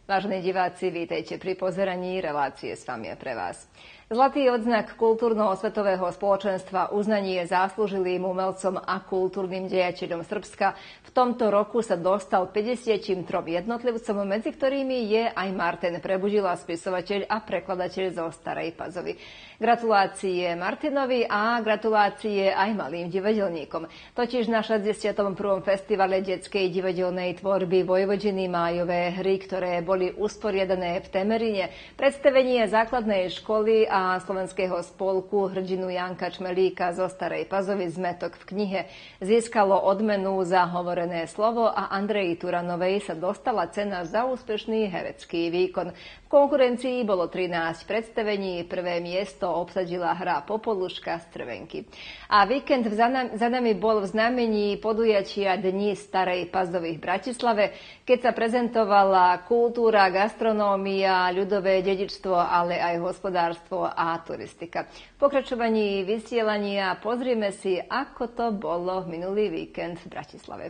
Vážení diváci, vítajte pri pozeraní relácie S vami a pre vás. Zlatý odznak kultúrno-osvetového spoločenstva uznanie zaslúžilým umelcom a kultúrnym dejateľom Srbska v tomto roku sa dostal 53 jednotlivcom, medzi ktorými je aj Martin Prebudila, spisovateľ a prekladateľ zo Starej Pazovy. Gratulácie Martinovi a gratulácie aj malým divadelníkom. Totiž na 61. festivale detskej divadelnej tvorby Vojvodiny májové hry, ktoré boli usporiadané v Temerine, predstavenie základnej školy a slovenského spolku hrdinu Janka Čmelíka zo Starej Pazovy Zmetok v knihe získalo odmenu za hovorené slovo a Andreji Turanovej sa dostala cena za úspešný herecký výkon. V konkurencii bolo 13 predstavení, prvé miesto obsadila hra Popoluška z Trvenky. A víkend za nami bol v znamení podujatia Dní Starej Pazovy v Bratislave, keď sa prezentovala kultúra, gastronómia, ľudové dedičstvo, ale aj hospodárstvo a turistika. V pokračovaní vysielania pozrieme si, ako to bolo minulý víkend v Bratislave.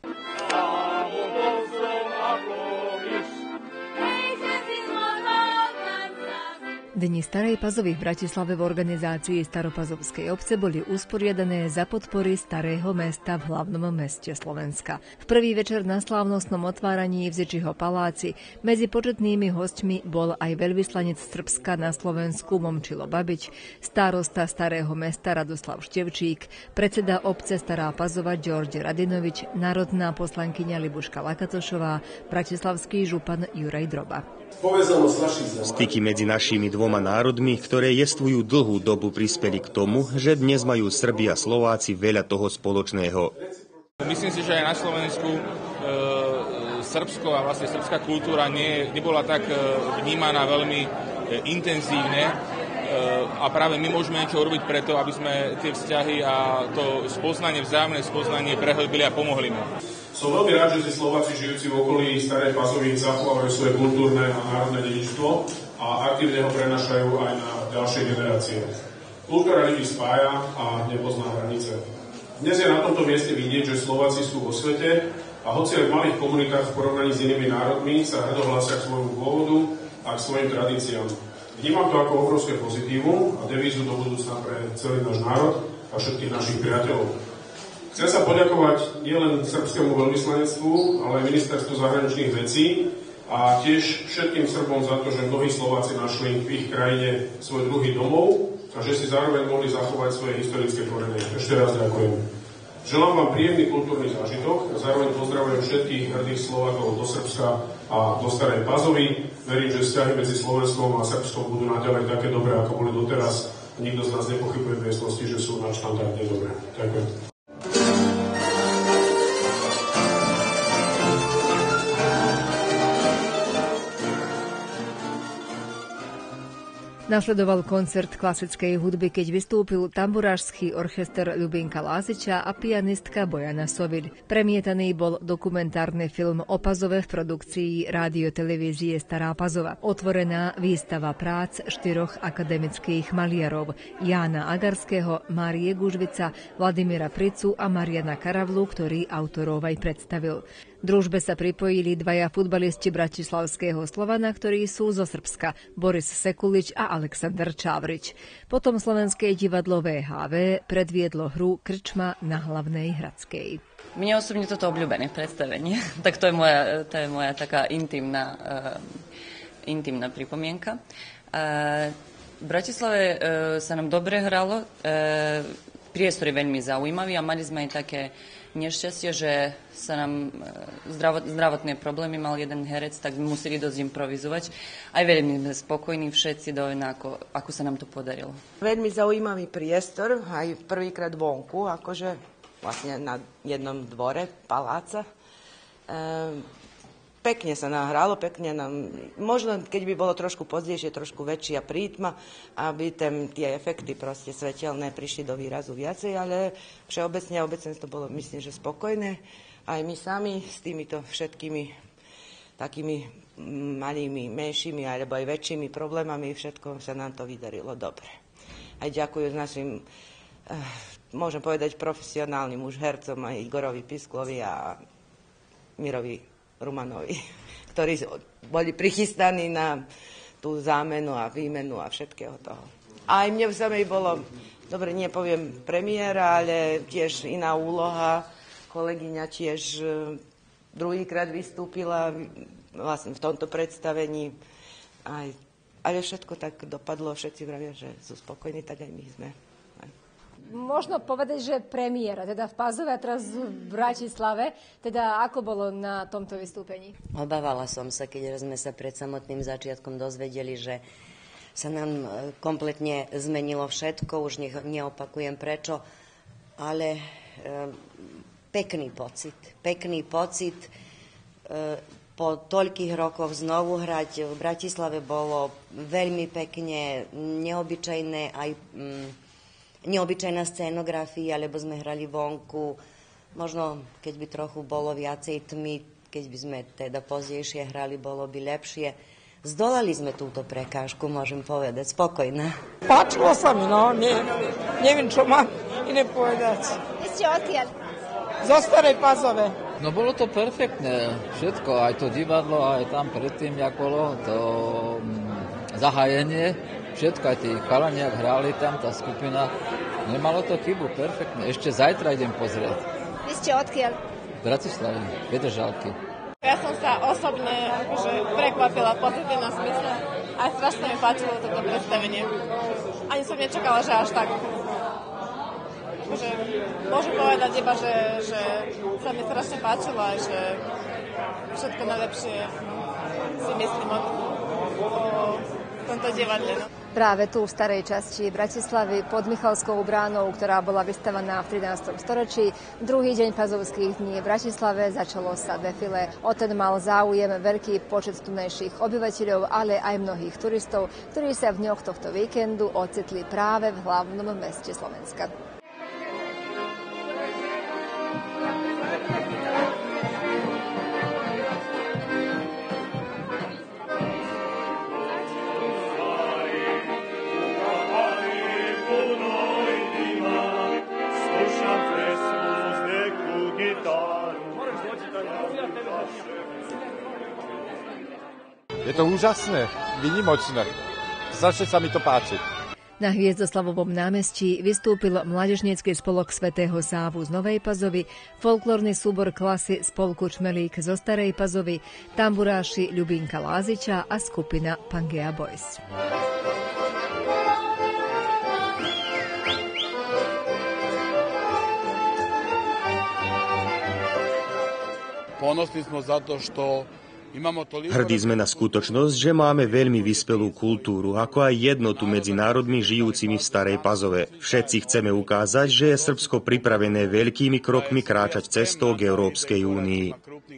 Dni Starej Pazovy v Bratislave v organizácii Staropazovskej obce boli usporiadané za podpory Starého mesta v hlavnom meste Slovenska. V prvý večer na slávnostnom otváraní v Zičiho paláci medzi početnými hosťmi bol aj veľvyslanec Srbska na Slovensku Momčilo Babič, starosta Starého mesta Radoslav Števčík, predseda obce Stará Pazova Đorđe Radinovič, národná poslankyňa Libuška Lakatošová, bratislavský župan Juraj Droba. Styky medzi našimi dvoma národmi, ktoré jestvujú dlhú dobu, prispeli k tomu, že dnes majú Srbi a Slováci veľa toho spoločného. Myslím si, že aj na Slovensku Srbsko a vlastne srbská kultúra nebola tak vnímaná veľmi intenzívne a práve my môžeme niečo urobiť preto, aby sme tie vzťahy a to spoznanie, vzájomné spoznanie prehlbili a pomohli mu. Som veľmi rád, že si Slováci žijúci v okolí Starej Pazovy zachovávajú svoje kultúrne a národné dedičstvo a aktívne ho prenašajú aj na ďalšie generácie. Kultúra ľudí spája a nepozná hranice. Dnes je na tomto mieste vidieť, že Slováci sú vo svete a hoci aj v malých komunitách v porovnaní s inými národmi sa hrdo hlásia k svojmu pôvodu a k svojim tradíciám. Vnímam to ako obrovské pozitívum a devízu do budúcna pre celý náš národ a všetkých našich priateľov. Chcem sa poďakovať nielen srbskému veľvyslanectvu, ale aj ministerstvu zahraničných vecí a tiež všetkým Srbom za to, že mnohí Slováci našli v ich krajine svoj druhý domov a že si zároveň mohli zachovať svoje historické korene. Ešte raz ďakujem. Želám vám príjemný kultúrny zážitok a zároveň pozdravujem všetkých hrdých Slovákov do Srbska a do Starej Pazovy. Verím, že vzťahy medzi Slovenskom a Srbskom budú naďalej také dobré, ako boli doteraz. Nikto z nás nepochybuje v miestnosti, že sú nadštandardne dobré. Ďakujem. Nasledoval koncert klasickej hudby, keď vystúpil tamburášsky orchester Ľubinka Láziča a pianistka Bojana Soviľ. Premietaný bol dokumentárny film o Pazove v produkcii rádiotelevízie Stará Pazova. Otvorená výstava prác 4 akademických maliarov Jána Agarského, Márie Gužvica, Vladimíra Pricu a Mariana Karavlu, ktorý autorov aj predstavil. Družbe sa pripojili dvaja futbalisti bratislavského Slovana, ktorí sú zo Srbska, Boris Sekulič a Aleksandar Čávrič. Potom Slovenské divadlo VHV predviedlo hru Krčma na Hlavnej Hradskej. Mne osobne toto obľúbené predstavenie, tak to je moja taká intimná pripomienka. V Bratislave sa nám dobre hralo, priestor je veľmi zaujímavý a mali sme aj také nešťastie, že sa nám zdravotné problémy mal jeden herec, tak museli dosť improvizovať. Aj veľmi sme spokojní všetci, ako sa nám to podarilo. Veľmi zaujímavý priestor, aj prvýkrát vonku, akože vlastne na jednom dvore paláca. Pekne sa nahralo, pekne nám, možno keď by bolo trošku pozdejšie, trošku väčšia prítma, aby tie efekty proste svetelné prišli do výrazu viacej, ale všeobecne to bolo, myslím, že spokojné. Aj my sami s týmito všetkými takými malými, menšími alebo aj väčšími problémami, všetko sa nám to vydarilo dobre. Aj ďakujem našim, môžem povedať, profesionálnym už hercom, aj Igorovi Pisklovi a Mirovi Rumanovi, ktorí boli prichystaní na tú zámenu a výmenu a všetkého toho. A aj mne samej bolo, dobre, nepoviem premiéra, ale tiež iná úloha. Kolegyňa tiež druhýkrát vystúpila vlastne v tomto predstavení. Ale všetko tak dopadlo, všetci vravia, že sú spokojní, tak aj my sme. Možno povedať, že premiéra, teda v Pazove a teraz v Bratislave, teda ako bolo na tomto vystúpení? Obávala som sa, keď sme sa pred samotným začiatkom dozvedeli, že sa nám kompletne zmenilo všetko, už neopakujem prečo, ale pekný pocit. Po toľkých rokoch znovu hrať v Bratislave bolo veľmi pekne, neobyčajné aj neobyčajná scenografia, lebo sme hrali vonku. Možno, keď by trochu bolo viacej tmy, keď by sme teda pozdejšie hrali, bolo by lepšie. Zdolali sme túto prekážku, môžem povedať, spokojná. Páčilo sa mi, no, neviem, čo mám iné povedať. Vy ste odkiaľ? Zo Starej Pazove. No bolo to perfektné, všetko, aj to divadlo, aj tam predtým, jak bolo to zahájenie, všetko, aj tí chalani, jak hrali tam, tá skupina, nemalo to chybu, perfektné. Ešte zajtra idem pozrieť. Vy ste odkiaľ? V Bratislave, Petržalky. Ja som sa osobne prekvapila v pozitívnom smysle a strašne mi páčilo toto predstavenie. Ani som nečakala, že až tak. Môžem povedať iba, že sa mi strašne páčilo a že všetko najlepšie si myslím o tomto divadle. No. Práve tu v starej časti Bratislavy pod Michalskou bránou, ktorá bola vystavaná v 13. storočí. Druhý deň Pazovských dní v Bratislave začalo sa defile. O ten mal záujem veľký počet tunajších obyvateľov, ale aj mnohých turistov, ktorí sa v dňoch tohto víkendu ocitli práve v hlavnom meste Slovenska. Je to úžasné, výnimočné. Strašne sa mi to páči. Na Hviezdoslavovom námestí vystúpil mládežnícky spolok Svätého Sávu z Novej Pazovy, folklórny súbor klasy Spolku Čmelík zo Starej Pazovy, tamburáši Ľubinka Láziča a skupina Pangea Boys. Ponosni smo zato što Hrdí sme na skutočnosť, že máme veľmi vyspelú kultúru, ako aj jednotu medzi národmi žijúcimi v Starej Pazove. Všetci chceme ukázať, že je Srbsko pripravené veľkými krokmi kráčať cestou k Európskej únii.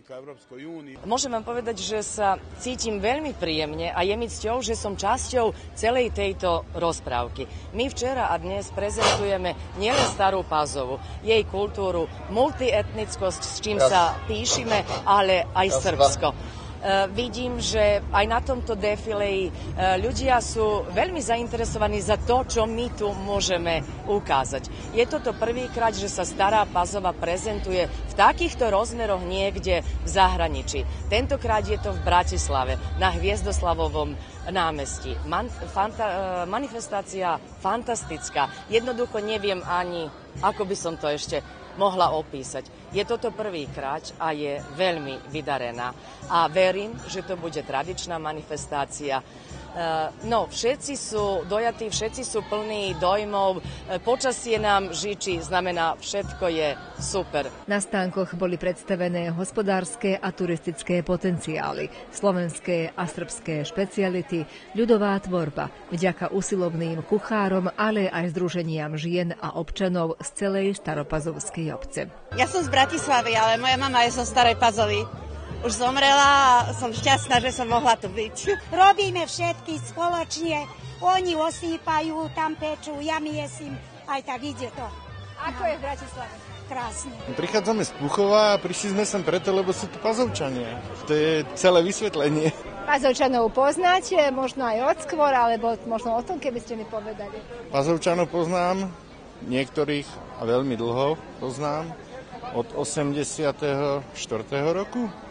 Môžem vám povedať, že sa cítim veľmi príjemne a je mi cťou, že som časťou celej tejto rozprávky. My včera a dnes prezentujeme nielen Starú Pazovu, jej kultúru, multietnickosť, s čím sa píšime, ale aj Srbsko. Vidím, že aj na tomto defileji ľudia sú veľmi zainteresovaní za to, čo my tu môžeme ukázať. Je toto prvýkrát, že sa Stará Pazova prezentuje v takýchto rozmeroch niekde v zahraničí. Tentokrát je to v Bratislave, na Hviezdoslavovom námestí. Manifestácia fantastická. Jednoducho neviem ani, ako by som to ešte mohla opísať. Je toto prvýkrát a je veľmi vydarená. A verím, že to bude tradičná manifestácia. No, všetci sú dojatí, všetci sú plní dojmov. Počasie nám žičí, znamená, všetko je super. Na stánkoch boli predstavené hospodárske a turistické potenciály, slovenské a srbské špeciality, ľudová tvorba, vďaka usilovným kuchárom, ale aj združeniam žien a občanov z celej staropazovskej obce. Ja som z Bratislavy, ale moja mama je zo Starej Pazovy. Už zomrela a som šťastná, že som mohla tu byť. Robíme všetky spoločne, oni osýpajú, tam pečú, ja miesím, aj tak ide to. Ako je v Bratislave? Krásne. Prichádzame z Púchova a prišli sme sem preto, lebo sú tu Pazovčania. To je celé vysvetlenie. Pazovčanov poznáte, možno aj odskôr, alebo možno o tom, keby ste mi povedali. Pazovčanov poznám, niektorých a veľmi dlho poznám, od 84. roku.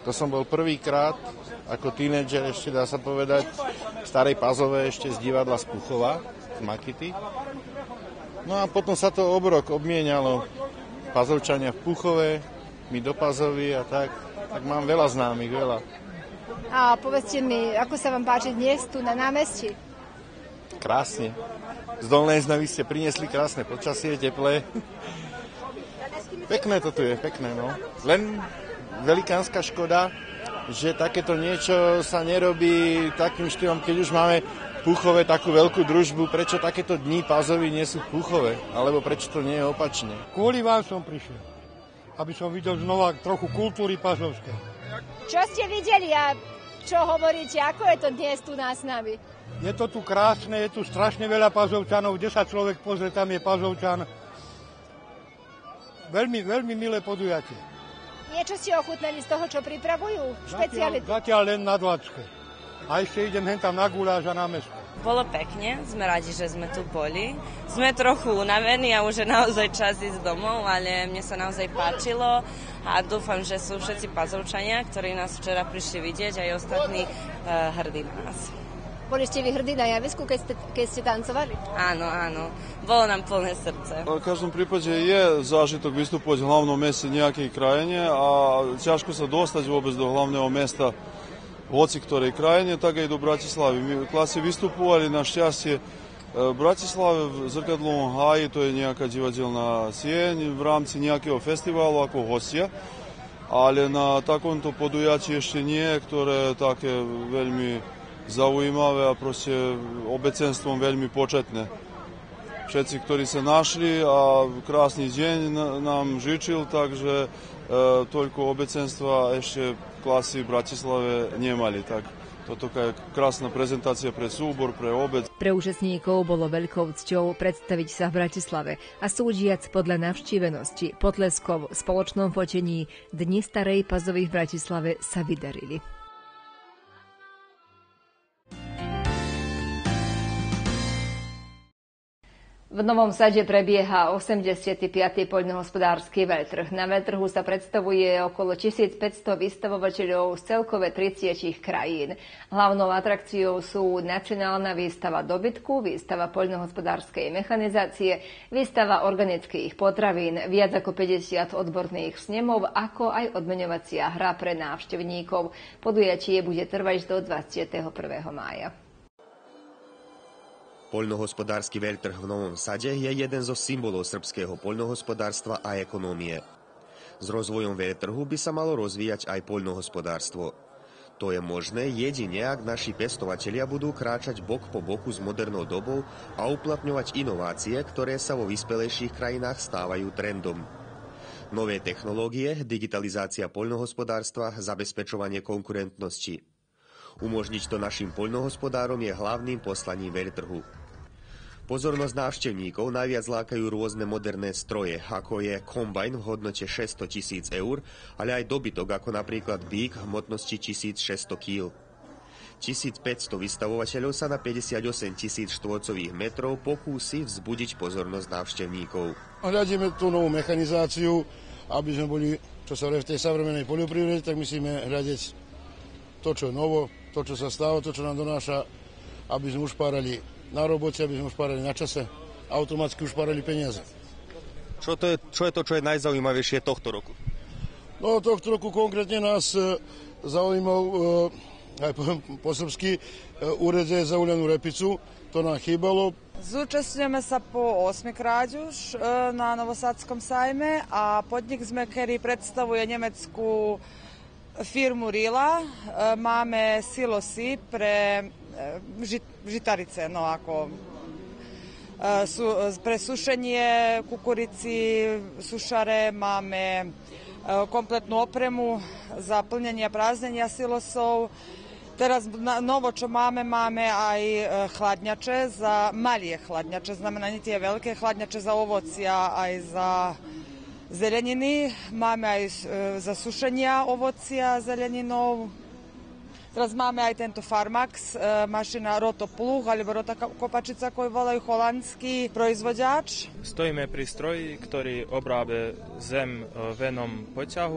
To som bol prvýkrát ako tínedžer, ešte dá sa povedať, v Starej Pazove, ešte z divadla z Puchova, z Makity. No a potom sa to obrok obmienialo. Pazovčania v Puchove, my do Pazovy a tak mám veľa známych, veľa. A povedzte mi, ako sa vám páči dnes tu na námestí? Krásne. Z Dolnej Znavy ste priniesli krásne počasie, teplé. Pekné to tu je, pekné, no. Len velikánska škoda, že takéto niečo sa nerobí takým štýlom, keď už máme v Puchove takú veľkú družbu, prečo takéto dni Pazovy nie sú v Puchove, alebo prečo to nie je opačne. Kvôli vám som prišiel, aby som videl znova trochu kultúry pazovskej. Čo ste videli a čo hovoríte, ako je to dnes tu nás s nami? Je to tu krásne, je tu strašne veľa Pazovčanov, kde sa človek pozrie, tam je Pazovčan. Veľmi, veľmi milé podujatie. Niečo ste ochutnali z toho, čo pripravujú? Špeciality? Zatiaľ len na Dlacke. A ešte idem hentam na guláš a na mäsko. Bolo pekne, sme radi, že sme tu boli. Sme trochu unavení a už je naozaj čas ísť domov, ale mne sa naozaj páčilo a dúfam, že sú všetci Pazovčania, ktorí nás včera prišli vidieť, aj ostatní hrdí na nás. Boli ste vy hrdí na javisku, keď ste tancovali? Áno, áno. Bolo nám plné srdce. V každom prípade je zážitok vystupovať v hlavnom meste nejakej krajine a ťažko sa dostať vôbec do hlavného mesta hoci ktorej krajine, tak aj do Bratislavy. My klasi vystupovali na šťastie v Bratislave v Zrkadlovom háji, to je nejaká divadelná sieň v rámci nejakého festivalu ako hostia, ale na takomto podujatí ešte nie, ktoré je také veľmi zaujímavé a proste obecenstvom veľmi početné. Všetci, ktorí sa našli a krásny deň nám žičil, takže toľko obecenstva ešte klasy v Bratislave nemali. Tak toto je krásna prezentácia pre súbor, pre obec. Pre účastníkov bolo veľkou cťou predstaviť sa v Bratislave a súdiac podľa navštívenosti, potleskov, spoločnom fotení Dni Starej Pazovy v Bratislave sa vydarili. V Novom Sade prebieha 85. poľnohospodársky veľtrh. Na veľtrhu sa predstavuje okolo 1500 vystavovateľov z celkové 30 krajín. Hlavnou atrakciou sú nacionálna výstava dobytku, výstava poľnohospodárskej mechanizácie, výstava organických potravín, viac ako 50 odborných snemov, ako aj odmeňovacia hra pre návštevníkov. Podujatie bude trvať do 21. mája. Poľnohospodársky veľtrh v Novom Sade je jeden zo symbolov srbského poľnohospodárstva a ekonómie. S rozvojom veľtrhu by sa malo rozvíjať aj poľnohospodárstvo. To je možné jedine, ak naši pestovatelia budú kráčať bok po boku s modernou dobou a uplatňovať inovácie, ktoré sa vo vyspelejších krajinách stávajú trendom. Nové technológie, digitalizácia poľnohospodárstva, zabezpečovanie konkurentnosti. Umožniť to našim poľnohospodárom je hlavným poslaním veľtrhu. Pozornosť návštevníkov najviac lákajú rôzne moderné stroje, ako je kombajn v hodnote 600 000 eur, ale aj dobytok, ako napríklad bík v hmotnosti 1600 kg. 1500 vystavovateľov sa na 58 000 štvorcových metrov pokúsi vzbudiť pozornosť návštevníkov. Hľadíme tú novú mechanizáciu, aby sme boli, čo sa v tej savremenej poľnoprírode, tak musíme hľadať to, čo je novo, to, čo sa stáva, to, čo nám donáša, aby sme ušpárali na robote, aby sme ušpárali na čase, automaticky ušpárali peniaze. Čo je to, čo je najzaujímavejšie tohto roku? No, tohto roku konkrétne nás zaujímal, aj po srbsky, uredze zauľanú repicu, to nám chýbalo. Zúčastňujeme sa po 8 krát už na Novosadskom sajme a podnik sme, ktorý predstavuje nemeckú firmu Rila. Máme silosy pre žitarice, no ako pre sušenie kukurici, sušare, máme kompletnú opremu za plnenie a prázdnenia silosov. Teraz novo, čo máme aj chladňače za malé chladňače, znamená nie tie veľké chladňače za ovocia, aj za zeleniny, máme aj za sušenia ovocia, zeleninov. Teraz máme aj tento Farmax, mašina Rotopluh, alebo Rotokopačica, koju volajú holandský proizvoďač. Stojíme pri stroji, ktorý obrábe zem v jednom poťahu.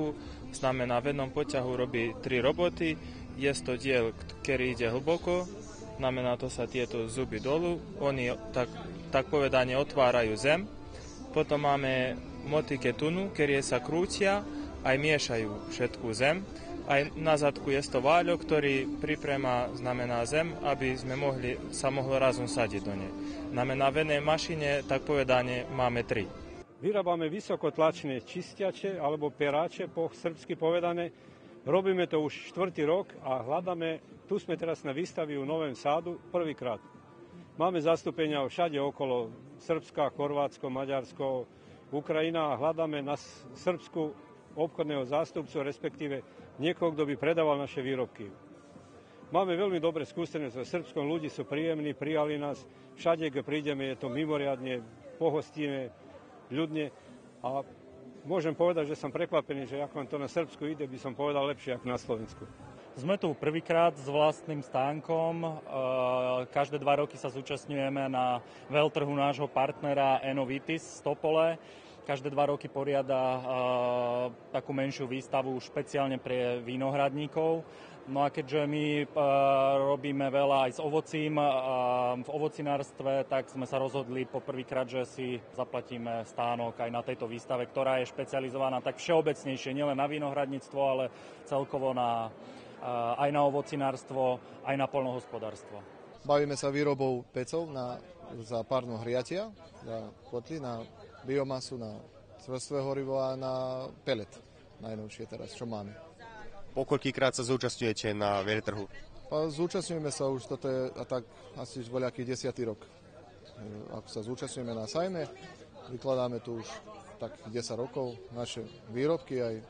Znamená, v jednom poťahu robí 3 roboty, je to diel, ktorý ide hlboko, znamená, to sa tieto zuby dolu, oni tak povedane otvárajú zem. Potom máme motyke tunu, ktoré sa krútia, aj miešajú všetku zem. Aj na zadku je to váľo, ktorý priprema, znamená zem, aby sme sa mohlo razom sadiť do nej. Znamená, v jednej mašine, tak povedane, máme 3. Vyrábame vysokotlačné čistiače alebo peráče, po srbsky povedané. Robíme to už 4. rok a hľadáme, tu sme teraz na výstavi v Novém Sádu prvýkrát. Máme zastúpenia všade okolo Srbska, Chorvátsko, Maďarsko, Ukrajina a hľadáme na Srbsku obchodného zástupcu, respektíve niekoho, kto by predával naše výrobky. Máme veľmi dobré skúsenosti so Srbskom, ľudí sú príjemní, prijali nás, všade, kde prídeme, je to mimoriadne, pohostíme, ľudne a môžem povedať, že som prekvapený, že ako to na Srbsku ide, by som povedal lepšie ako na Slovensku. Sme tu prvýkrát s vlastným stánkom. Každé 2 roky sa zúčastňujeme na veľtrhu nášho partnera Enovitis z Topole. Každé 2 roky poriada takú menšiu výstavu špeciálne pre vínohradníkov. No a keďže my robíme veľa aj s ovocím v ovocinárstve, tak sme sa rozhodli poprvýkrát, že si zaplatíme stánok aj na tejto výstave, ktorá je špecializovaná tak všeobecnejšie, nielen na vínohradníctvo, ale celkovo aj na ovocinárstvo, aj na poľnohospodárstvo. Bavíme sa výrobou pecov za párno hriatia, za kotly, na biomasu, na čerstvé horivo a na pelet. Najnovšie teraz, čo máme. Po koľkýkrát sa zúčastňujete na veľtrhu? Zúčastňujeme sa už, toto je tak asi voľaký 10. rok. Ako sa zúčastňujeme na sajme, vykladáme tu už tak 10 rokov naše výrobky aj.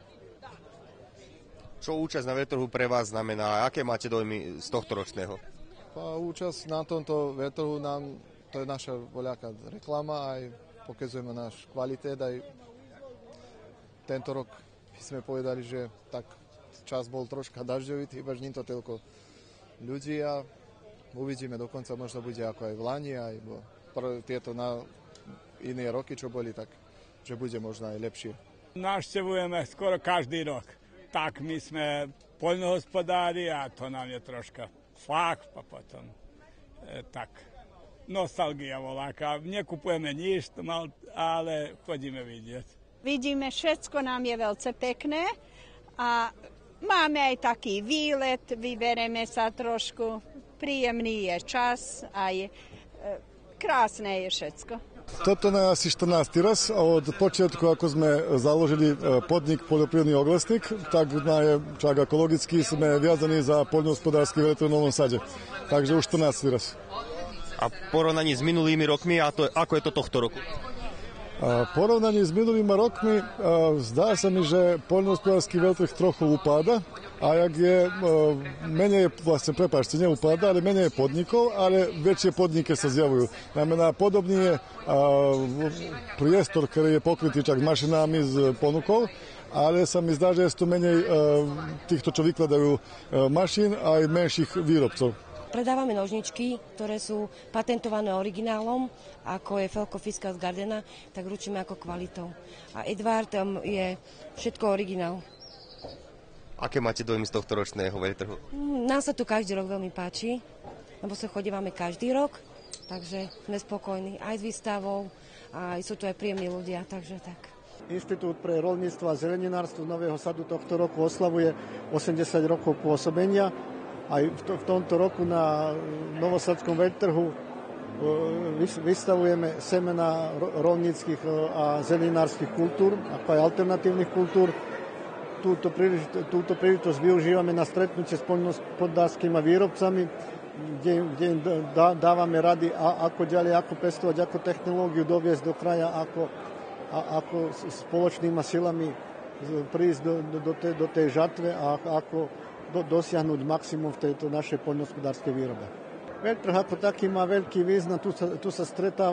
Čo účasť na veľtrhu pre vás znamená? Aké máte dojmy z tohto ročného? Účasť na tomto veľtrhu to je naša voľaká reklama, aj pokazujeme náš kvalitet, aj tento rok sme povedali, že tak čas bol troška dažďovitý, iba nie to toľko ľudí a uvidíme, dokonca možno bude ako aj v Lani, aj tieto na iné roky, čo boli, tak že bude možno aj lepšie. Navštevujeme skoro každý rok. Tak my sme poľnohospodári a to nám je troška fakt a potom tak nostalgia voláka. Nekupujeme nič, ale chodíme vidieť. Vidíme, všetko nám je veľce pekné a máme aj taký výlet, vybereme sa trošku, príjemný je čas a krásne je všetko. Toto je asi 14. raz od počiatku, ako sme založili podnik Poľnoprírодný oglesnik, tak je čak ako logicky sme viazaní za poľnohospodársky veľtrh v Novom Sade. Takže už 14. raz. A porovnaní s minulými rokmi, ako je to tohto roku? Porovnaní s minulými rokmi zdá sa mi, že poľnohospodársky veľtrh trochu upáda a jak je menej, vlastne prepáčte, neupáda, ale menej podnikov, ale väčšie podniky sa zjavujú. Znamená, podobný je priestor, ktorý je pokrytý čak mašinami z ponukov, ale sa mi zdá, že je tu menej týchto, čo vykladajú mašín a aj menších výrobcov. Predávame nožničky, ktoré sú patentované originálom, ako je Felko Fiska z Gardena, tak ručíme ako kvalitou. A Edvard, tam je všetko originál. Aké máte dojmy z tohto ročného veľtrhu? Nám sa tu každý rok veľmi páči, lebo sa chodívame každý rok, takže sme spokojní aj s výstavou, a sú tu aj príjemní ľudia, takže tak. Inštitút pre roľníctvo a zeleninárstvo z Nového Sadu tohto roku oslavuje 80 rokov pôsobenia. Aj v tomto roku na Novosadskom veľtrhu vystavujeme semená roľníckych a zelenárskych kultúr, ako aj alternatívnych kultúr. Túto príležitosť využívame na stretnutie s poľnohospodárskymi výrobcami, kde im dávame rady, ako ďalej, ako pestovať, ako technológiu doviesť do kraja, ako spoločnými silami prísť do tej žatve a ako dosiahnuť maximum v tejto našej poľnohospodárskej výrobe. Veľtrh ako taký má veľký význam, tu sa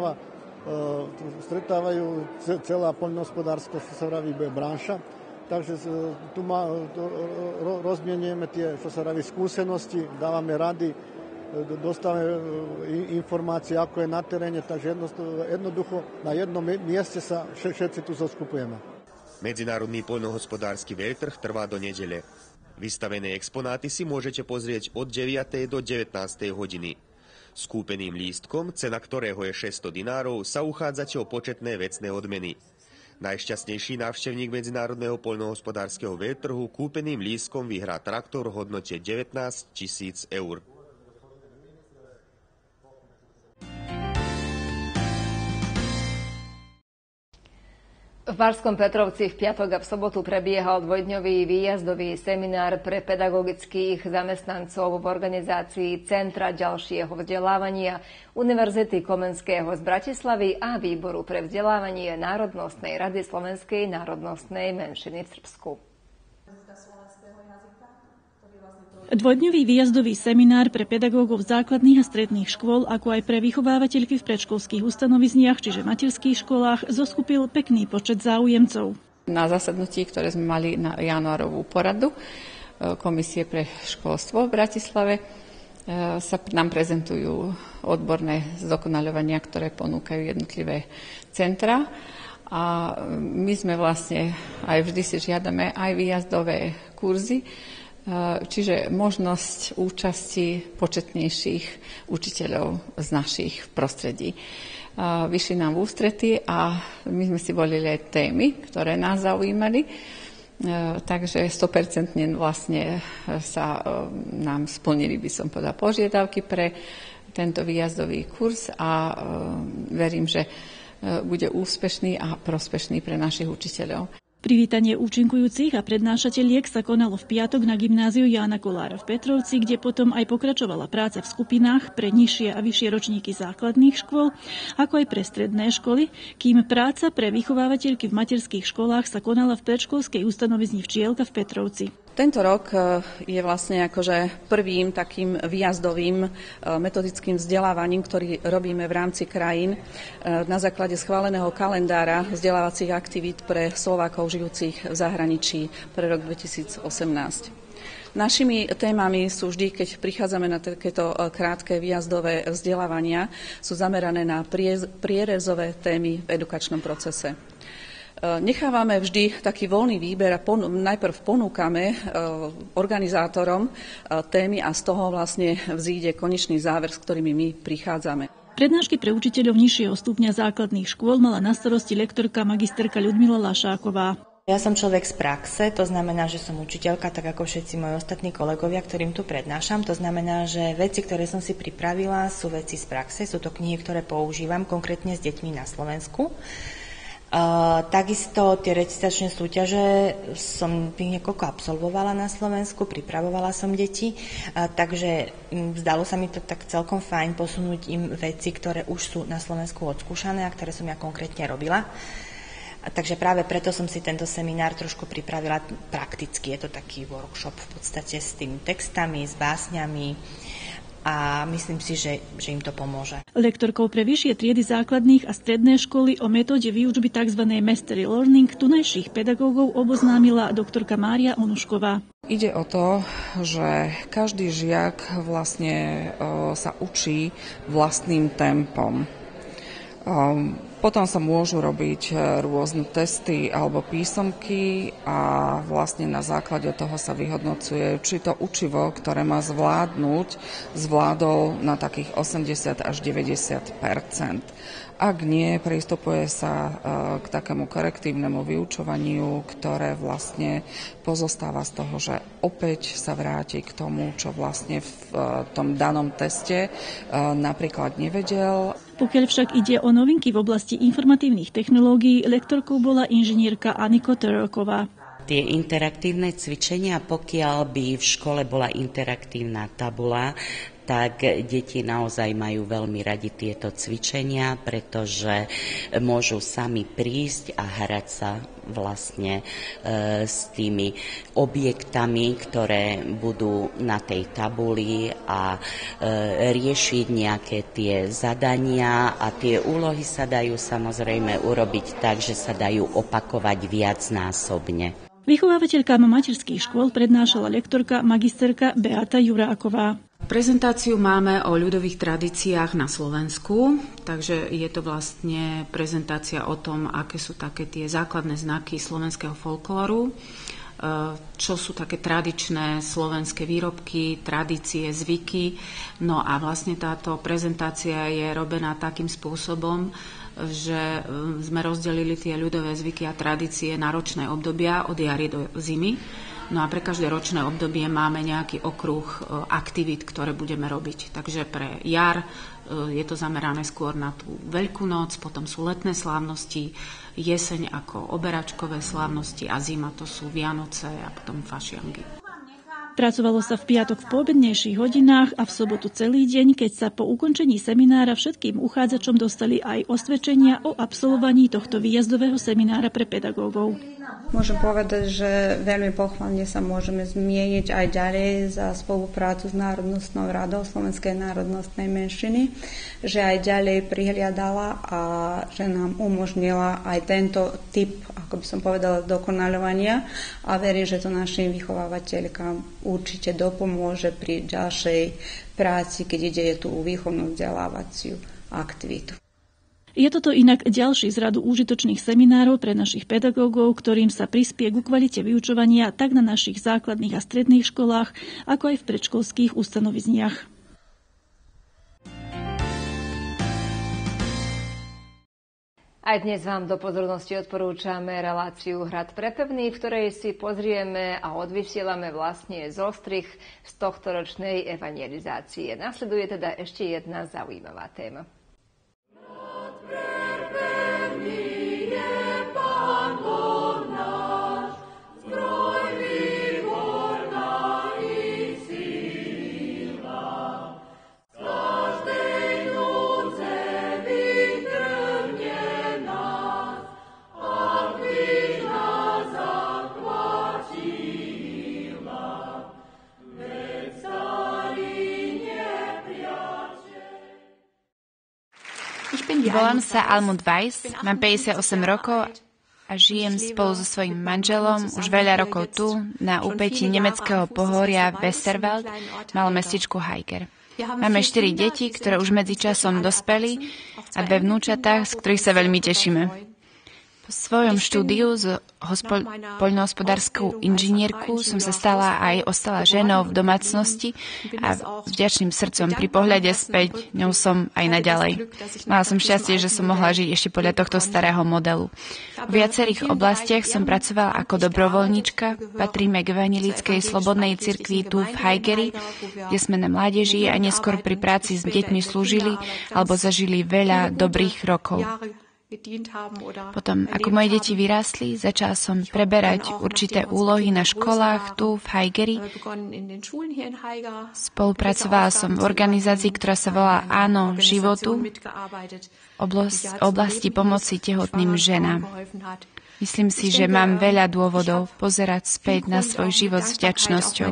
stretávajú celá poľnohospodárska branža, takže tu rozmienujeme tie skúsenosti, dávame rady, dostávame informácie, ako je na teréne, takže jednoducho na jednom mieste sa všetci tu zoskupujeme. Medzinárodný poľnohospodársky veľtrh trvá do nedele. Vystavené exponáty si môžete pozrieť od 9. do 19. hodiny. S kúpeným lístkom, cena ktorého je 600 dinárov, sa uchádzate o početné vecné odmeny. Najšťastnejší návštevník Medzinárodného poľnohospodárskeho veľtrhu kúpeným lístkom vyhrá traktor v hodnote 19 000 eur. V Barskom Petrovci v piatok a v sobotu prebiehal dvojdňový výjazdový seminár pre pedagogických zamestnancov v organizácii Centra ďalšieho vzdelávania Univerzity Komenského z Bratislavy a Výboru pre vzdelávanie Národnostnej rady slovenskej národnostnej menšiny v Srbsku. Dvojdňový výjazdový seminár pre pedagógov základných a stredných škôl, ako aj pre vychovávateľky v predškolských ustanovizniach, čiže materských školách, zoskupil pekný počet záujemcov. Na zasadnutí, ktoré sme mali na januárovú poradu Komisie pre školstvo v Bratislave, sa nám prezentujú odborné zdokonaľovania, ktoré ponúkajú jednotlivé centra. A my sme vlastne aj vždy si žiadame aj výjazdové kurzy, čiže možnosť účasti početnejších učiteľov z našich prostredí. Vyšli nám v ústrety a my sme si volili aj témy, ktoré nás zaujímali, takže 100% vlastne sa nám splnili, by som povedala, požiadavky pre tento výjazdový kurz a verím, že bude úspešný a prospešný pre našich učiteľov. Privítanie účinkujúcich a prednášateliek sa konalo v piatok na gymnáziu Jána Kolára v Petrovci, kde potom aj pokračovala práca v skupinách pre nižšie a vyššie ročníky základných škôl, ako aj pre stredné školy, kým práca pre vychovávateľky v materských školách sa konala v predškolskej ustanovizni Včielka v Petrovci. Tento rok je vlastne akože prvým takým výjazdovým metodickým vzdelávaním, ktorý robíme v rámci krajín na základe schváleného kalendára vzdelávacích aktivít pre Slovákov žijúcich v zahraničí pre rok 2018. Našimi témami sú vždy, keď prichádzame na takéto krátke výjazdové vzdelávania, sú zamerané na prierezové témy v edukačnom procese. Nechávame vždy taký voľný výber a najprv ponúkame organizátorom témy a z toho vlastne vzíde konečný záver, s ktorými my prichádzame. Prednášky pre učiteľov nižšieho stupňa základných škôl mala na starosti lektorka magisterka Ľudmila Lašáková. Ja som človek z praxe, to znamená, že som učiteľka, tak ako všetci moji ostatní kolegovia, ktorým tu prednášam. To znamená, že veci, ktoré som si pripravila, sú veci z praxe, sú to knihy, ktoré používam konkrétne s deťmi na Slovensku. Takisto tie recitačné súťaže som niekoľko absolvovala na Slovensku, pripravovala som deti, takže zdalo sa mi to tak celkom fajn posunúť im veci, ktoré už sú na Slovensku odskúšané a ktoré som ja konkrétne robila. Takže práve preto som si tento seminár trošku pripravila prakticky. Je to taký workshop v podstate s tými textami, s básňami, a myslím si, že im to pomôže. Lektorkou pre vyššie triedy základných a stredné školy o metóde výučby tzv. Mastery Learning tunajších pedagógov oboznámila doktorka Mária Onušková. Ide o to, že každý žiak vlastne sa učí vlastným tempom. Potom sa môžu robiť rôzne testy alebo písomky a vlastne na základe toho sa vyhodnocuje, či to učivo, ktoré má zvládnuť, zvládol na takých 80 až 90%. Ak nie, pristupuje sa k takému korektívnemu vyučovaniu, ktoré vlastne pozostáva z toho, že opäť sa vráti k tomu, čo vlastne v tom danom teste napríklad nevedel. Pokiaľ však ide o novinky v oblasti informatívnych technológií, lektorkou bola inžinierka Aniko Teroková. Tie interaktívne cvičenia, pokiaľ by v škole bola interaktívna tabula, tak deti naozaj majú veľmi radi tieto cvičenia, pretože môžu sami prísť a hrať sa vlastne s tými objektami, ktoré budú na tej tabuli a riešiť nejaké tie zadania a tie úlohy sa dajú samozrejme urobiť tak, že sa dajú opakovať viacnásobne. Vychovávateľkám materských škôl prednášala lektorka magisterka Beata Juráková. Prezentáciu máme o ľudových tradíciách na Slovensku, takže je to vlastne prezentácia o tom, aké sú také tie základné znaky slovenského folklóru, čo sú také tradičné slovenské výrobky, tradície, zvyky. No a vlastne táto prezentácia je robená takým spôsobom, že sme rozdelili tie ľudové zvyky a tradície na ročné obdobia od jary do zimy. No a pre každé ročné obdobie máme nejaký okruh aktivít, ktoré budeme robiť. Takže pre jar je to zamerané skôr na tú Veľkú noc, potom sú letné slávnosti, jeseň ako oberačkové slávnosti a zima to sú Vianoce a potom fašiangy. Pracovalo sa v piatok v poobednejších hodinách a v sobotu celý deň, keď sa po ukončení seminára všetkým uchádzačom dostali aj osvedčenia o absolvovaní tohto výjazdového seminára pre pedagógov. Môžem povedať, že veľmi pochválne sa môžeme zmieniť aj ďalej za spoluprácu s Národnostnou radou Slovenskej národnostnej menšiny, že aj ďalej prihliadala a že nám umožnila aj tento typ, ako by som povedala, dokonaľovania a verím, že to našim vychovávateľkám určite dopomôže pri ďalšej práci, keď ide tú výchovnú vzdelávaciu aktivitu. Je toto inak ďalší z radu užitočných seminárov pre našich pedagógov, ktorým sa prispie ku kvalite vyučovania tak na našich základných a stredných školách, ako aj v predškolských ustanovizniach. Aj dnes vám do pozornosti odporúčame reláciu Hrad pre pevný, v ktorej si pozrieme a odvysielame vlastne zostrih z tohtoročnej evangelizácie. Nasleduje teda ešte jedna zaujímavá téma. Volám sa Almut Weiss, mám 58 rokov a žijem spolu so svojím manželom už veľa rokov tu, na úpätí nemeckého pohoria Westerwald, malom mestečku Haiger. Máme 4 deti, ktoré už medzičasom dospeli a 2 vnúčatá, z ktorých sa veľmi tešíme. Po svojom štúdiu z poľnohospodárskou inžinierku som sa ostala ženou v domácnosti a s vďačným srdcom pri pohľade späť ňou som aj naďalej. Mala som šťastie, že som mohla žiť ešte podľa tohto starého modelu. V viacerých oblastiach som pracovala ako dobrovoľníčka, patríme k evanjelíckej slobodnej cirkvi tu v Haigeri, kde sme na mládeži a neskôr pri práci s deťmi slúžili alebo zažili veľa dobrých rokov. Potom, ako moje deti vyrástli, začala som preberať určité úlohy na školách tu v Haigeri. Spolupracovala som v organizácii, ktorá sa volá Áno životu, oblasti pomoci tehotným ženám. Myslím si, že mám veľa dôvodov pozerať späť na svoj život s vďačnosťou.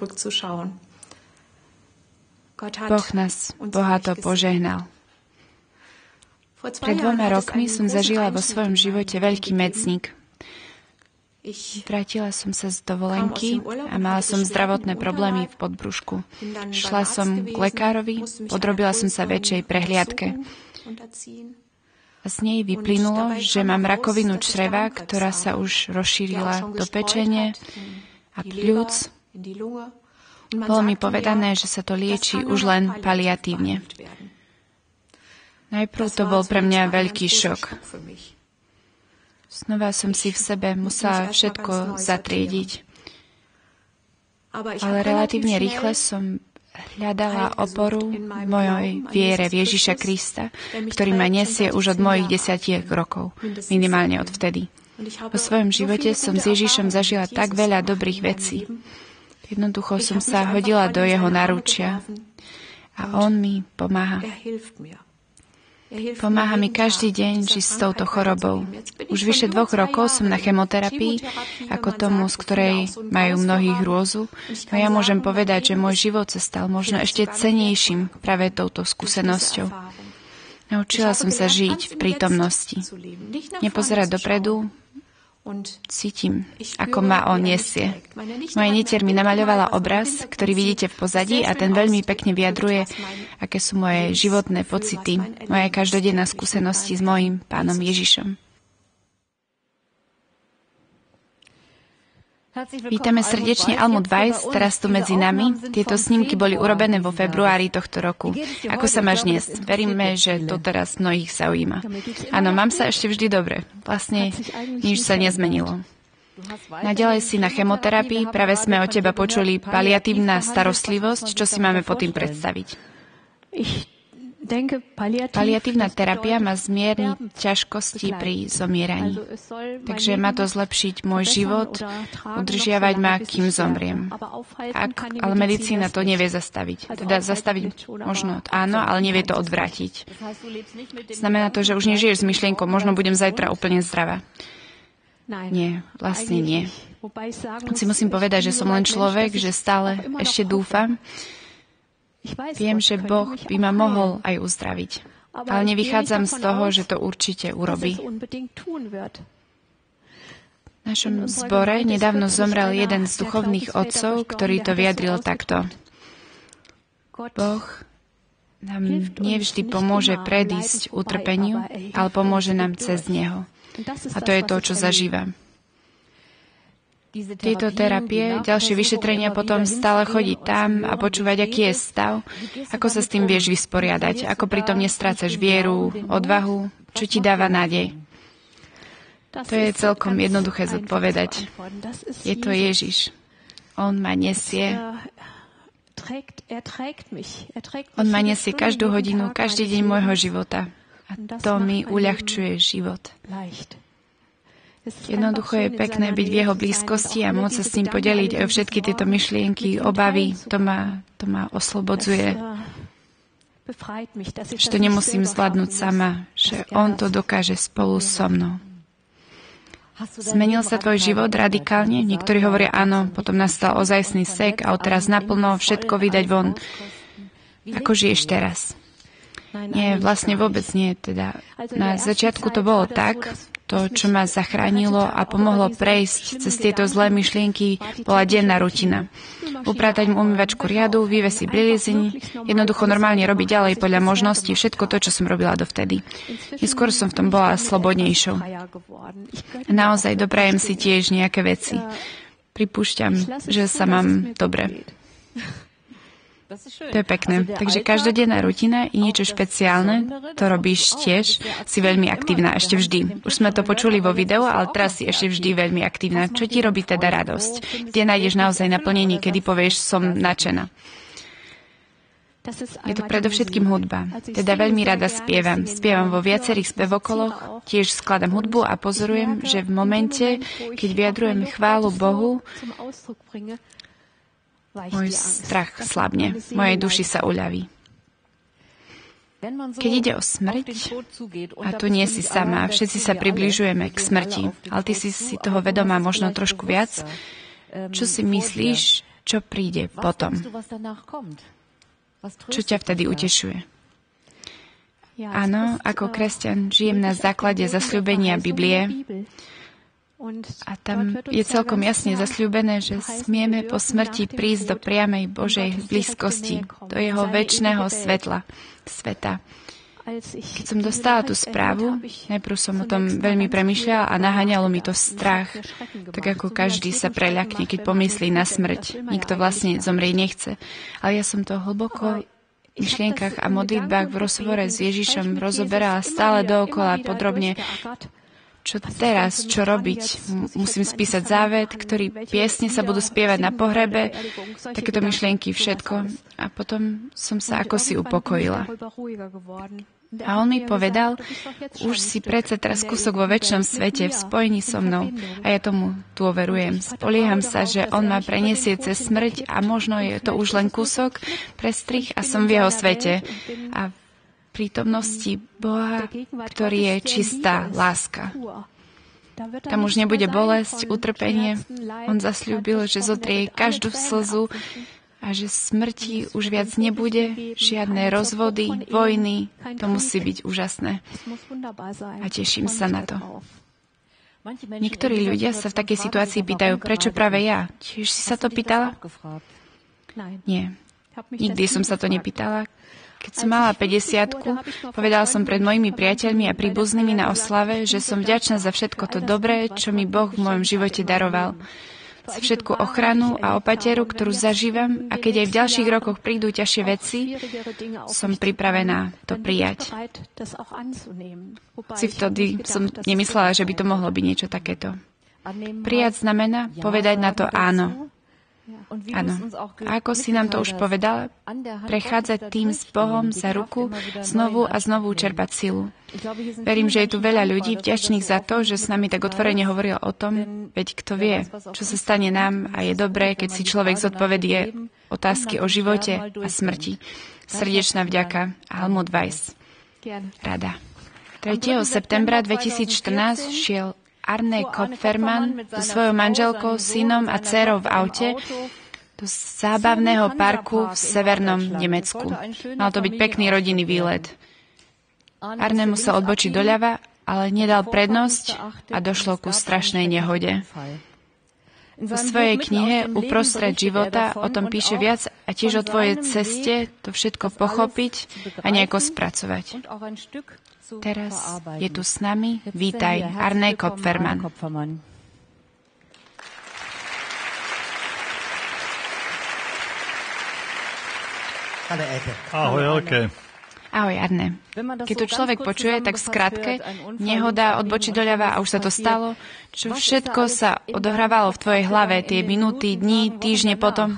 Boh nás bohato požehnal. Pred 2 rokmi som zažila vo svojom živote veľký medzník. Vrátila som sa z dovolenky a mala som zdravotné problémy v podbrušku. Šla som k lekárovi, podrobila som sa väčšej prehliadke. A z nej vyplynulo, že mám rakovinu čreva, ktorá sa už rozšírila do pečene a pľúc. Bolo mi povedané, že sa to lieči už len paliatívne. Najprv to bol pre mňa veľký šok. Znova som si v sebe musela všetko zatriediť. Ale relatívne rýchle som hľadala oporu v mojej viere v Ježiša Krista, ktorý ma nesie už od mojich 10 rokov, minimálne od vtedy. Vo svojom živote som s Ježišom zažila tak veľa dobrých vecí. Jednoducho som sa hodila do jeho náručia a on mi pomáha. Pomáha mi každý deň žiť s touto chorobou. Už vyše 2 rokov som na chemoterapii, ako tomu, z ktorej majú mnohí hrôzu. No ja môžem povedať, že môj život sa stal možno ešte cennejším práve touto skúsenosťou. Naučila som sa žiť v prítomnosti. Nepozerať dopredu, Cítim, ako ma on nesie. Moja netier mi namaľovala obraz, ktorý vidíte v pozadí a ten veľmi pekne vyjadruje, aké sú moje životné pocity, moje každodenná skúsenosti s mojím Pánom Ježišom. Vítame srdečne Almu Weiss, teraz tu medzi nami. Tieto snímky boli urobené vo februári tohto roku. Ako sa máš dnes? Veríme, že to teraz mnohých zaujíma. Áno, mám sa ešte vždy dobre. Vlastne nič sa nezmenilo. Naďalej si na chemoterapii, práve sme od teba počuli paliatívna starostlivosť. Čo si máme pod tým predstaviť? Paliatívna terapia má zmierniť ťažkosti pri zomieraní. Takže má to zlepšiť môj život, udržiavať ma, kým zomriem. Ale medicína to nevie zastaviť. Teda zastaviť možno áno, ale nevie to odvrátiť. Znamená to, že už nežiješ s myšlienkou, možno budem zajtra úplne zdravá. Nie, vlastne nie. Si musím povedať, že som len človek, že stále ešte dúfam. Viem, že Boh by ma mohol aj uzdraviť, ale nevychádzam z toho, že to určite urobí. V našom zbore nedávno zomrel jeden z duchovných otcov, ktorý to vyjadril takto. Boh nám nevždy pomôže predísť utrpeniu, ale pomôže nám cez neho. A to je to, čo zažívam. Tieto terapie, ďalšie vyšetrenia, potom stále chodiť tam a počúvať, aký je stav, ako sa s tým vieš vysporiadať, ako pritom nestrácaš vieru, odvahu, čo ti dáva nádej. To je celkom jednoduché zodpovedať. Je to Ježiš. On ma nesie. On ma nesie každú hodinu, každý deň môjho života. A to mi uľahčuje život. Jednoducho je pekné byť v jeho blízkosti a môcť sa s ním podeliť o všetky tieto myšlienky, obavy. To ma oslobodzuje. Že to nemusím zvládnuť sama, že on to dokáže spolu so mnou. Zmenil sa tvoj život radikálne? Niektorí hovoria áno, potom nastal ozajstný sek a odteraz naplno všetko vydať von. Ako žiješ teraz? Nie, vlastne vôbec nie. Teda na začiatku to bolo tak, to, čo ma zachránilo a pomohlo prejsť cez tieto zlé myšlienky, bola denná rutina. Upratať umývačku riadu, vyvesiť bielizeň, jednoducho normálne robiť ďalej podľa možností všetko to, čo som robila dovtedy. Neskôr som v tom bola slobodnejšou. Naozaj doprajem si tiež nejaké veci. Pripúšťam, že sa mám dobre. To je pekné. Takže každodenná rutina je niečo špeciálne. To robíš tiež. Si veľmi aktívna ešte vždy. Už sme to počuli vo videu, ale teraz si ešte vždy veľmi aktívna. Čo ti robí teda radosť? Kde nájdeš naozaj naplnenie, kedy povieš, som nadšená? Je to predovšetkým hudba. Teda veľmi rada spievam. Spievam vo viacerých spevokoloch, tiež skladám hudbu a pozorujem, že v momente, keď vyjadrujem chválu Bohu, môj strach slabne, mojej duši sa uľaví. Keď ide o smrť, a tu nie si sama, všetci sa približujeme k smrti, ale ty si toho vedomá možno trošku viac, čo si myslíš, čo príde potom? Čo ťa vtedy utešuje? Áno, ako kresťan žijem na základe zasľúbenia Biblie, a tam je celkom jasne zasľúbené, že smieme po smrti prísť do priamej Božej blízkosti, do jeho večného sveta. Keď som dostala tú správu, najprv som o tom veľmi premýšľala a naháňalo mi to strach, tak ako každý sa preľakne, keď pomyslí na smrť. Nikto vlastne zomrieť nechce. Ale ja som to hlboko v myšlienkach a modlitbách v rozhovore s Ježišom rozoberala stále dookola podrobne. Čo teraz, čo robiť? Musím spísať závet, ktorý piesne sa budú spievať na pohrebe, takéto myšlienky, všetko. A potom som sa akosi upokojila. A on mi povedal, už si predsa teraz kúsok vo večnom svete v spojení so mnou. A ja tomu dôverujem. Spolieham sa, že on ma preniesie cez smrť a možno je to už len kúsok, prestrih a som v jeho svete. A prítomnosti Boha, ktorý je čistá láska. Tam už nebude bolesť, utrpenie. On zasľúbil, že zotrie každú slzu a že smrti už viac nebude, žiadne rozvody, vojny. To musí byť úžasné. A teším sa na to. Niektorí ľudia sa v takej situácii pýtajú, prečo práve ja? Tiež si sa to pýtala? Nie. Nikdy som sa to nepýtala. Keď som mala 50-ku, povedala som pred mojimi priateľmi a príbuznými na oslave, že som vďačná za všetko to dobré, čo mi Boh v mojom živote daroval. Za všetku ochranu a opateru, ktorú zažívam, a keď aj v ďalších rokoch prídu ťažšie veci, som pripravená to prijať. Si vtedy som nemyslela, že by to mohlo byť niečo takéto. Prijať znamená povedať na to áno. Áno. A ako si nám to už povedala, prechádzať tým s Bohom za ruku, znovu a znovu čerpať silu. Verím, že je tu veľa ľudí vďačných za to, že s nami tak otvorene hovoril o tom, veď kto vie, čo sa stane nám, a je dobré, keď si človek zodpovedie otázky o živote a smrti. Srdečná vďaka. Helmut Weiss. Rada. 3. septembra 2014 šiel Arne Kopferman so svojou manželkou, synom a dcérou v aute do zábavného parku v severnom Nemecku. Mal to byť pekný rodinný výlet. Arne musel odbočiť doľava, ale nedal prednosť a došlo ku strašnej nehode. Vo svojej knihe Uprostred života o tom píše viac a tiež o tvojej ceste to všetko pochopiť a nejako spracovať. Teraz je tu s nami. Vítaj, Arne Kopferman. Ahoj, Elke. Ahoj, Arne. Keď to človek počuje, tak v skratke, nehoda, odbočiť doľava a už sa to stalo. Čo všetko sa odohrávalo v tvojej hlave tie minúty, dní, týždne potom?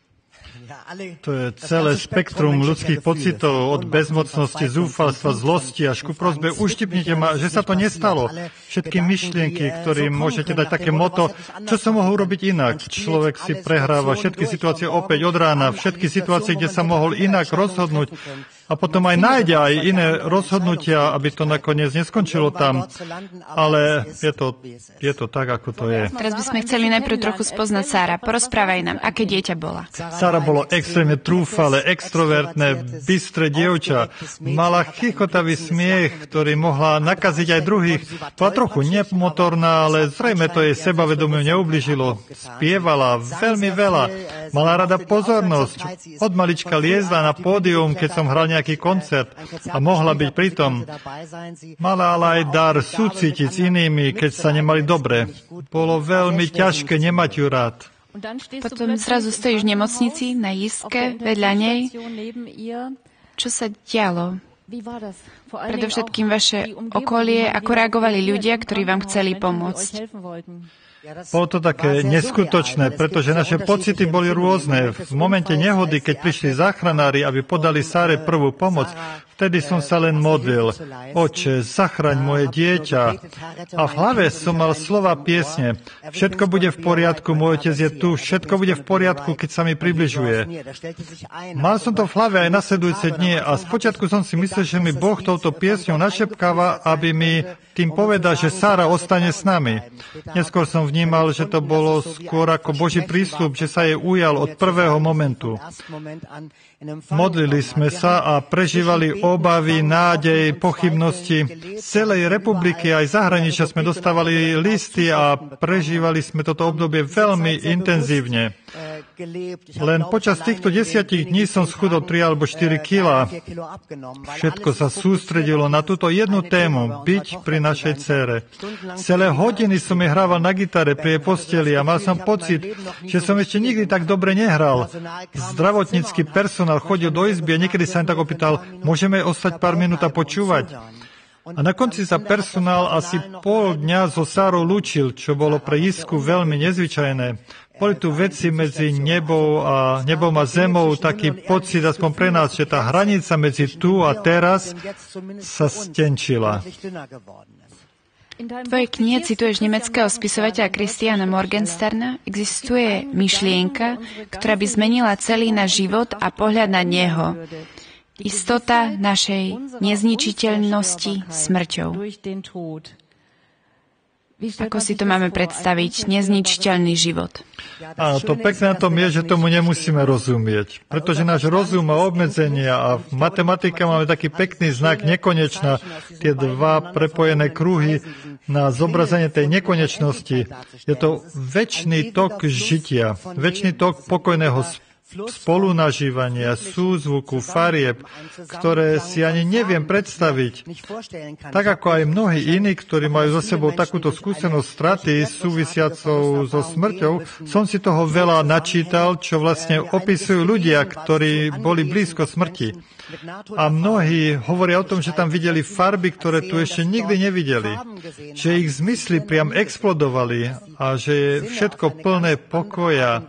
To je celé spektrum ľudských pocitov, od bezmocnosti, zúfalstva, zlosti až ku prosbe. Uštipnite ma, že sa to nestalo. Všetky myšlienky, ktorým môžete dať také moto, čo som mohol urobiť inak. Človek si prehráva všetky situácie opäť od rána, všetky situácie, kde sa mohol inak rozhodnúť. A potom aj nájde aj iné rozhodnutia, aby to nakoniec neskončilo tam. Ale je to tak, ako to je. Teraz by sme chceli najprv trochu spoznať Sára. Porozprávaj nám, aké dieťa bola. Sára bolo extrémne trúfale, extrovertné, bystré dievča. Mala chichotavý smiech, ktorý mohla nakaziť aj druhých. Bola trochu nemotorná, ale zrejme to jej sebavedomiu neublížilo. Spievala veľmi veľa. Mala rada pozornosť. Od malička liezla na pódium, keď som hral nejaký koncert a mohla byť pritom. Mala ale aj dar súcitiť s inými, keď sa nemali dobre. Bolo veľmi ťažké nemať ju rád. Potom zrazu stojíš v nemocnici na jiske vedľa nej. Čo sa dialo? Predovšetkým vaše okolie, ako reagovali ľudia, ktorí vám chceli pomôcť? Bolo to také neskutočné, pretože naše pocity boli rôzne. V momente nehody, keď prišli záchranári, aby podali Sáre prvú pomoc, vtedy som sa len modlil. Oče, zachraň moje dieťa. A v hlave som mal slova piesne. Všetko bude v poriadku, môj otec je tu. Všetko bude v poriadku, keď sa mi približuje. Mal som to v hlave aj nasledujúce dni a spočiatku som si myslel, že mi Boh touto piesňou našepkáva, aby mi tým povedal, že Sára ostane s nami. Neskôr som vnímal, že to bolo skôr ako Boží prísľub, že sa jej ujal od prvého momentu. Modlili sme sa a prežívali obavy, nádej, pochybnosti. Z celej republiky aj zahraničia sme dostávali listy a prežívali sme toto obdobie veľmi intenzívne. Len počas týchto 10 dní som schudol 3 alebo 4 kilá. Všetko sa sústredilo na túto jednu tému, byť pri našej dcére. Celé hodiny som jej hrával na gitare pri jej posteli a mal som pocit, že som ešte nikdy tak dobre nehral. Zdravotnícky personál chodil do izby a niekedy sa im tak opýtal, môžeme ostať pár minút a počúvať? A na konci sa personál asi pol dňa so Sárou lúčil, čo bolo pre Jisku veľmi nezvyčajné. Boli tu veci medzi nebom a zemou, taký pocit, aspoň pre nás, že tá hranica medzi tu a teraz sa stenčila. V tvojej knihe cituješ nemeckého spisovateľa Christiana Morgensterna. Existuje myšlienka, ktorá by zmenila celý náš život a pohľad na neho. Istota našej nezničiteľnosti smrťou. Ako si to máme predstaviť? Nezničiteľný život. Áno, to pekné na tom je, že tomu nemusíme rozumieť. Pretože náš rozum má obmedzenia a v matematike máme taký pekný znak nekonečná. Tie dva prepojené kruhy na zobrazenie tej nekonečnosti. Je to večný tok žitia, večný tok pokojného spolunažívania, súzvuku, farieb, ktoré si ani neviem predstaviť. Tak ako aj mnohí iní, ktorí majú za sebou takúto skúsenosť straty súvisiacou so smrťou, som si toho veľa načítal, čo vlastne opisujú ľudia, ktorí boli blízko smrti. A mnohí hovoria o tom, že tam videli farby, ktoré tu ešte nikdy nevideli. Že ich zmysly priam explodovali a že je všetko plné pokoja.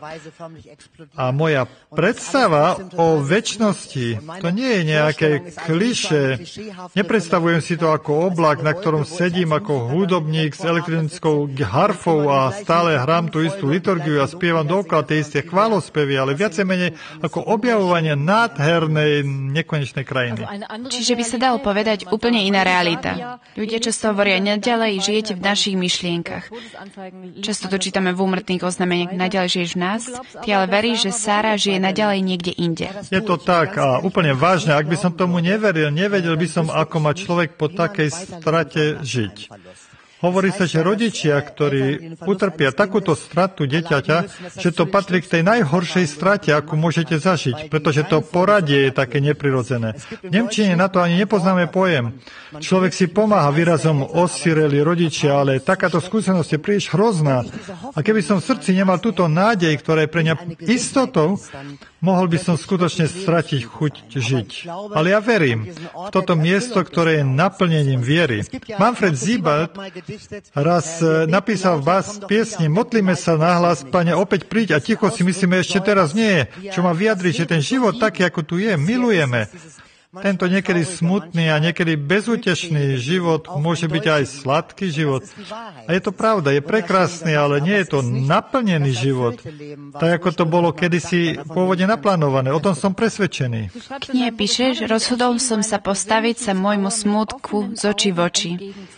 A moja predstava o večnosti, to nie je nejaké klišé. Nepredstavujem si to ako oblak, na ktorom sedím ako hudobník s elektronickou harfou a stále hrám tú istú liturgiu a spievam dookola tie isté chválospevy, ale viacej menej ako objavovanie nádhernej nekonečnej krajiny. Čiže by sa dalo povedať úplne iná realita. Ľudia často hovoria, naďalej žijete v našich myšlienkach. Často to čítame v úmrtných oznameniach, naďalej žiješ v nás. Ty ale veríš, že Sára žije naďalej niekde inde. Je to tak a úplne vážne. Ak by som tomu neveril, nevedel by som, ako má človek po takej strate žiť. Hovorí sa, že rodičia, ktorí utrpia takúto stratu dieťaťa, že to patrí k tej najhoršej strate, akú môžete zažiť, pretože to poradie je také neprirodzené. V nemčine na to ani nepoznáme pojem. Človek si pomáha výrazom osireli rodičia, ale takáto skúsenosť je príliš hrozná. A keby som v srdci nemal túto nádej, ktorá je pre mňa istotou, mohol by som skutočne stratiť chuť žiť. Ale ja verím v toto miesto, ktoré je naplnením viery. Manfred Siebald raz napísal v piesni Modlíme sa nahlas, Pane, opäť príď a ticho si myslíme, ešte teraz nie. Čo má vyjadriť, že ten život taký, ako tu je, milujeme. Tento niekedy smutný a niekedy bezútešný život môže byť aj sladký život. A je to pravda, je prekrásny, ale nie je to naplnený život. Tak ako to bolo kedysi pôvodne naplánované. O tom som presvedčený. V knihe píšeš, rozhodol som sa postaviť sa môjmu smutku z očí v oči.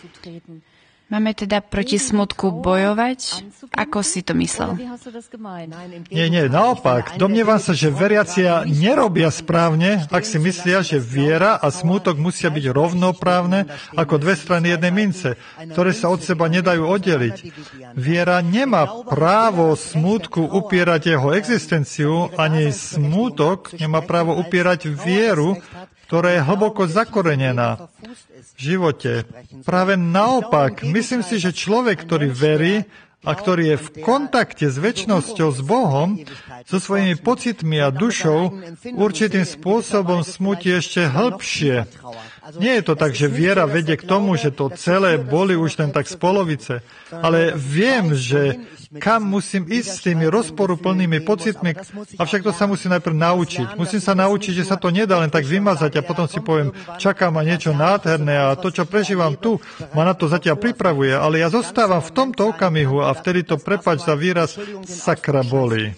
Máme teda proti smutku bojovať? Ako si to myslel? Nie, naopak. Domnievam sa, že veriacia nerobia správne, ak si myslia, že viera a smútok musia byť rovnoprávne ako dve strany jednej mince, ktoré sa od seba nedajú oddeliť. Viera nemá právo smútku upierať jeho existenciu, ani smútok nemá právo upierať vieru, ktorá je hlboko zakorenená v živote. Práve naopak, myslím si, že človek, ktorý verí a ktorý je v kontakte s večnosťou, s Bohom, so svojimi pocitmi a dušou, určitým spôsobom smutí ešte hĺbšie. Nie je to tak, že viera vedie k tomu, že to celé boli už len tak z polovice, ale viem, že kam musím ísť s tými rozporuplnými pocitmi, avšak to sa musím najprv naučiť. Musím sa naučiť, že sa to nedá len tak vymazať a potom si poviem, čaká ma niečo nádherné a to, čo prežívam tu, ma na to zatiaľ pripravuje, ale ja zostávam v tomto okamihu a vtedy to, prepáč za výraz, sakra bolí.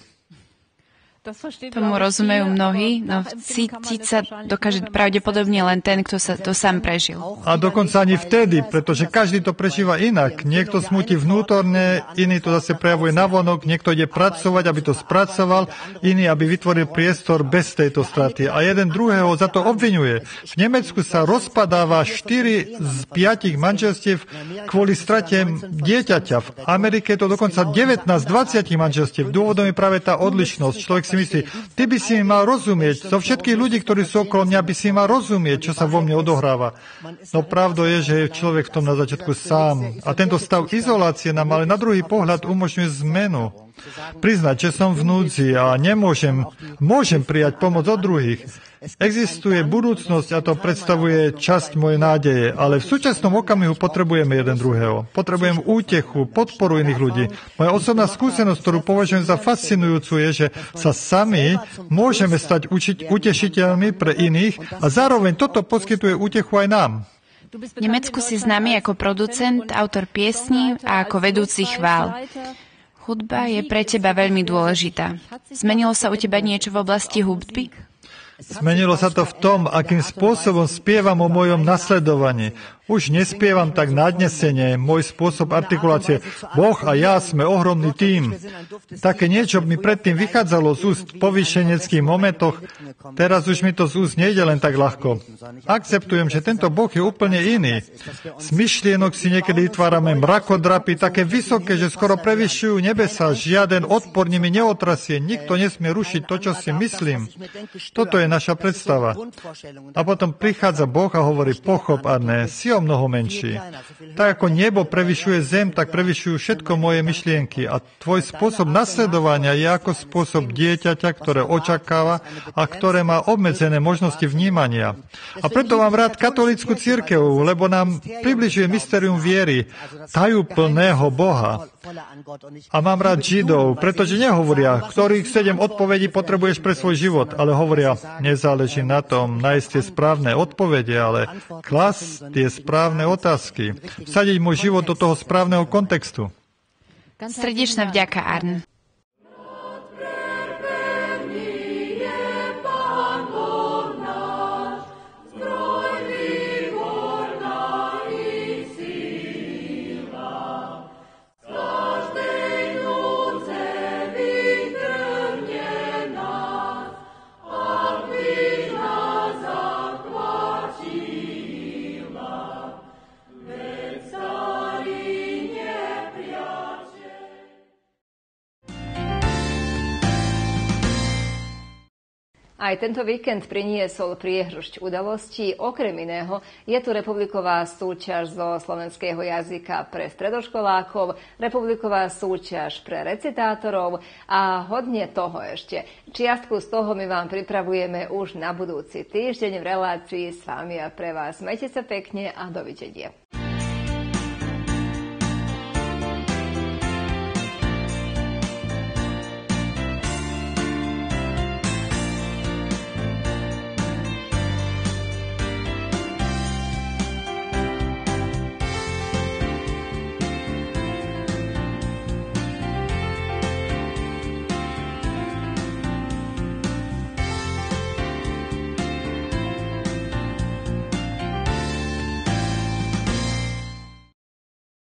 Tomu rozumejú mnohí, no cítiť sa dokáže pravdepodobne len ten, kto sa to sám prežil. A dokonca ani vtedy, pretože každý to prežíva inak. Niekto smutí vnútorne, iný to zase prejavuje navonok, niekto ide pracovať, aby to spracoval, iný, aby vytvoril priestor bez tejto straty. A jeden druhého za to obviňuje. V Nemecku sa rozpadáva 4 z 5 manželstiev kvôli strate dieťaťa. V Amerike je to dokonca 19 z 20 manželstiev. Dôvodom je práve tá odlišnosť. Človek si myslí, ty by si mi mal rozumieť, zo všetkých ľudí, ktorí sú okolo mňa, by si mal rozumieť, čo sa vo mne odohráva. No pravdou je, že je človek v tom na začiatku sám. A tento stav izolácie nám ale na druhý pohľad umožňuje zmenu. Priznať, že som v núdzi a môžem prijať pomoc od druhých. Existuje budúcnosť a to predstavuje časť mojej nádeje, ale v súčasnom okamihu potrebujeme jeden druhého. Potrebujem útechu, podporu iných ľudí. Moja osobná skúsenosť, ktorú považujem za fascinujúcu, je, že sa sami môžeme stať utešiteľmi pre iných a zároveň toto poskytuje útechu aj nám. V Nemecku si známy ako producent, autor piesní a ako vedúci chvál. Hudba je pre teba veľmi dôležitá. Zmenilo sa u teba niečo v oblasti hudby? Zmenilo sa to v tom, akým spôsobom spievam o mojom nasledovaní, Už nespievam tak nadnesene, môj spôsob artikulácie. Boh a ja sme ohromný tím. Také niečo mi predtým vychádzalo z úst v povýšeneckých momentoch, teraz už mi to z úst nejde len tak ľahko. Akceptujem, že tento Boh je úplne iný. Z myšlienok si niekedy vytvárame mrakodrapy, také vysoké, že skoro prevyšujú nebesa. Žiaden odpor nimi neotrasie, nikto nesmie rušiť to, čo si myslím. Toto je naša predstava. A potom prichádza Boh a hovorí, pochop, Arne, si o mnoho menší. Tak ako nebo prevyšuje zem, tak prevyšujú všetko moje myšlienky. A tvoj spôsob nasledovania je ako spôsob dieťaťa, ktoré očakáva a ktoré má obmedzené možnosti vnímania. A preto mám rád katolícku cirkev, lebo nám približuje mystérium viery, tajúplného Boha. A mám rád Židov, pretože nehovoria, ktorých 7 odpovedí potrebuješ pre svoj život, ale hovoria, nezáleží na tom nájsť tie správne odpovede, ale klas tie správne otázky. Vsadiť môj život do toho správneho kontextu. Srdečná vďaka, Arn. Aj tento víkend priniesol priehrušť udalostí. Okrem iného je tu republiková súťaž zo slovenského jazyka pre stredoškolákov, republiková súťaž pre recitátorov a hodne toho ešte. Čiastku z toho my vám pripravujeme už na budúci týždeň v relácii s vami a pre vás. Majte sa pekne a dovidenia.